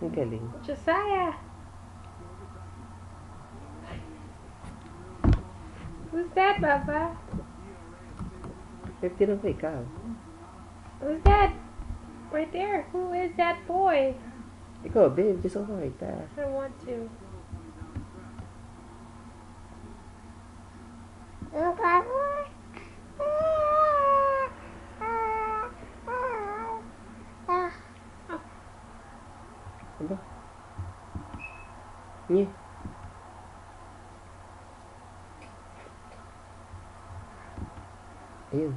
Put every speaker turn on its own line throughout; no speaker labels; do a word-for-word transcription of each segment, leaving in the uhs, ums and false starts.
Ang galing.
Josiah! Who's that, Papa?
fifty lang po ikaw.
Who's that? Right there. Who is that boy?
Ikaw, babe. Gusto ko makita.
I don't want to.
Ano? Nye. Ayun.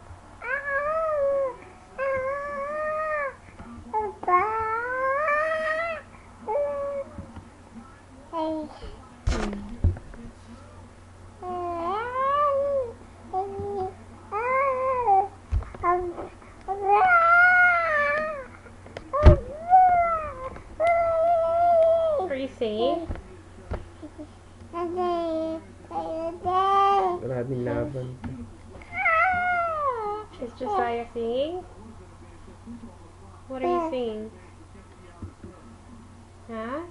Are you singing?
Maraming laban.
Is Josiah singing? What are you singing? Huh?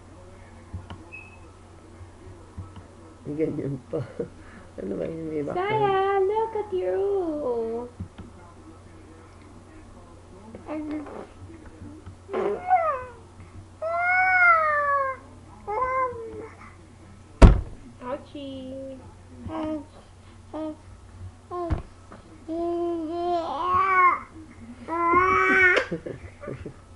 Ganyan pa. Ano ba yun? May background?
Josiah, look at you. Ouchie.